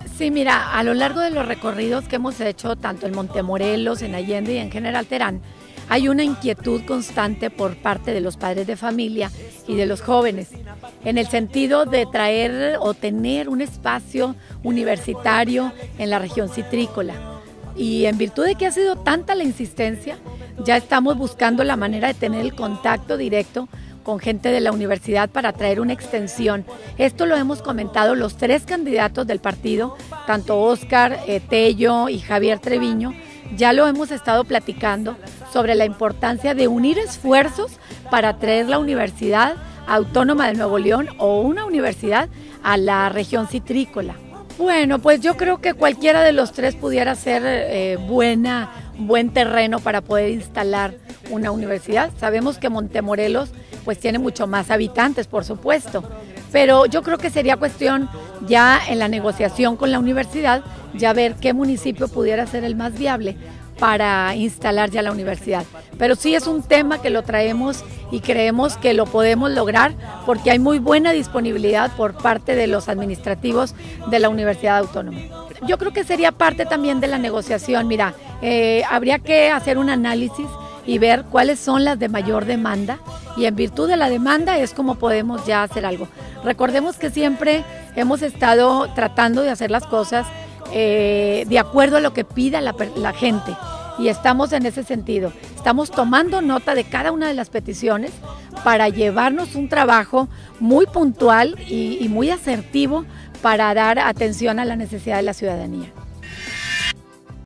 Sí, mira, a lo largo de los recorridos que hemos hecho, tanto en Montemorelos, en Allende y en General Terán, hay una inquietud constante por parte de los padres de familia y de los jóvenes, en el sentido de traer o tener un espacio universitario en la región citrícola. Y en virtud de que ha sido tanta la insistencia, ya estamos buscando la manera de tener el contacto directo con gente de la universidad para traer una extensión. Esto lo hemos comentado los tres candidatos del partido, tanto Óscar Tello y Javier Treviño, ya lo hemos estado platicando sobre la importancia de unir esfuerzos para traer la Universidad Autónoma de Nuevo León o una universidad a la región citrícola. Bueno, pues yo creo que cualquiera de los tres pudiera ser buen terreno para poder instalar una universidad. Sabemos que Montemorelos pues tiene mucho más habitantes, por supuesto, pero yo creo que sería cuestión ya en la negociación con la universidad, ya ver qué municipio pudiera ser el más viable para instalar ya la universidad. Pero sí es un tema que lo traemos y creemos que lo podemos lograr porque hay muy buena disponibilidad por parte de los administrativos de la Universidad Autónoma. Yo creo que sería parte también de la negociación. Mira, habría que hacer un análisis y ver cuáles son las de mayor demanda y en virtud de la demanda es como podemos ya hacer algo. Recordemos que siempre hemos estado tratando de hacer las cosas de acuerdo a lo que pida la gente y estamos en ese sentido. Estamos tomando nota de cada una de las peticiones para llevarnos un trabajo muy puntual y muy asertivo para dar atención a la necesidad de la ciudadanía.